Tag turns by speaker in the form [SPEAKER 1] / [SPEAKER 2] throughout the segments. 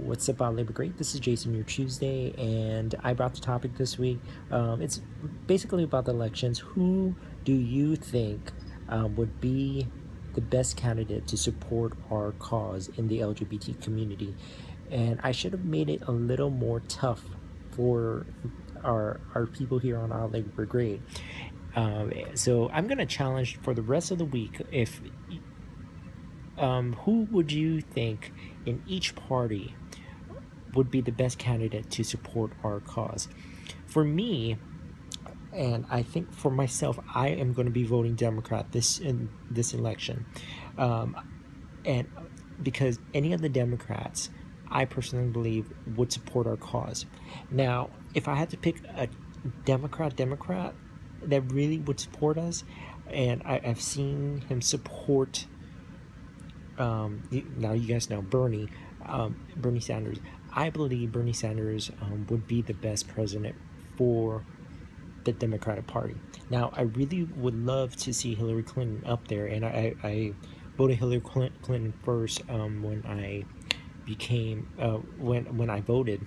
[SPEAKER 1] What's up, Labor Great? This is Jason, your Tuesday, and I brought the topic this week. It's basically about the elections. Who do you think would be the best candidate to support our cause in the LGBT community? And I should have made it a little more tough for our people here on Our Labor Great. So I'm gonna challenge for the rest of the week. If who would you think in each party would be the best candidate to support our cause? For me, and I think for myself, I am going to be voting Democrat in this election, and because any of the Democrats, I personally believe, would support our cause. Now, if I had to pick a Democrat that really would support us, and I've seen him support. Now you guys know Bernie Sanders. I believe Bernie Sanders would be the best president for the Democratic Party. Now, I really would love to see Hillary Clinton up there, and I voted Hillary Clinton first when I became when I voted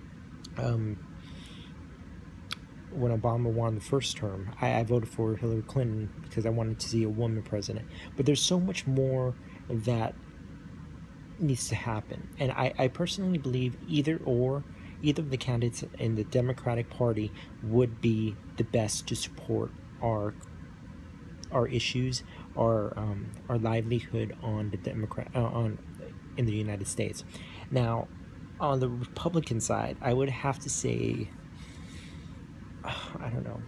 [SPEAKER 1] when Obama won the first term. I voted for Hillary Clinton because I wanted to see a woman president. But there's so much more that needs to happen, and I personally believe either of the candidates in the Democratic Party would be the best to support our issues, our livelihood on the in the United States. Now, on the Republican side, I would have to say, I don't know.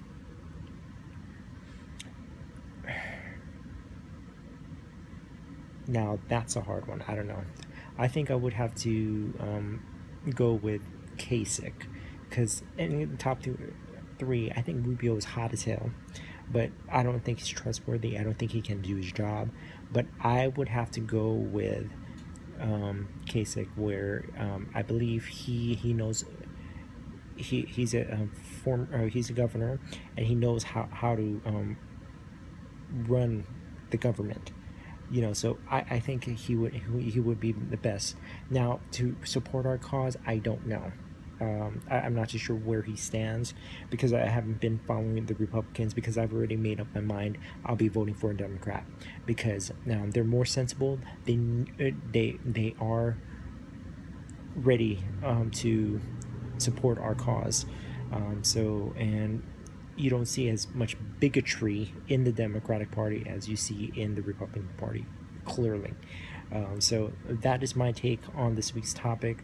[SPEAKER 1] Now, that's a hard one. I don't know. I think I would have to go with Kasich, because in the top three, I think Rubio is hot as hell, but I don't think he's trustworthy. I don't think he can do his job. But I would have to go with Kasich, where I believe he knows. He's a he's a governor, and he knows how to run the government. You know, so I think he would be the best. Now, to support our cause, I don't know. I'm not too sure where he stands, because I haven't been following the Republicans, because I've already made up my mind. I'll be voting for a Democrat, because now they're more sensible. They are ready to support our cause. And you don't see as much bigotry in the Democratic Party as you see in the Republican Party, clearly. So that is my take on this week's topic.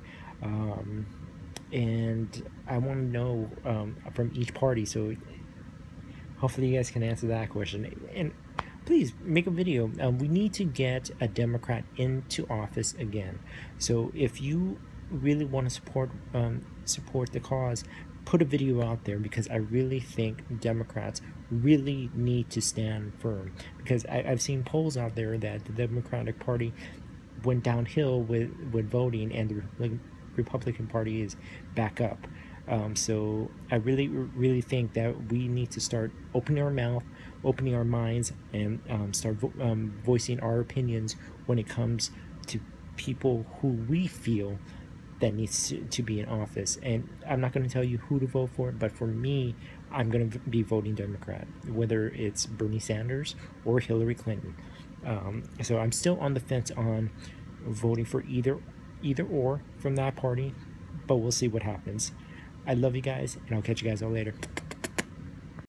[SPEAKER 1] And I want to know from each party, so hopefully you guys can answer that question. And please make a video. We need to get a Democrat into office again. So if you really want to support the cause, put a video out there, because I really think Democrats really need to stand firm, because I've seen polls out there that the Democratic Party went downhill with voting, and the Republican Party is back up. So I really think that we need to start opening our mouth, opening our minds, and start voicing our opinions when it comes to people who we feel that needs to be in office. And I'm not going to tell you who to vote for, but for me, I'm going to be voting Democrat, whether it's Bernie Sanders or Hillary Clinton. So I'm still on the fence on voting for either or from that party, but we'll see what happens. I love you guys, and I'll catch you guys all later.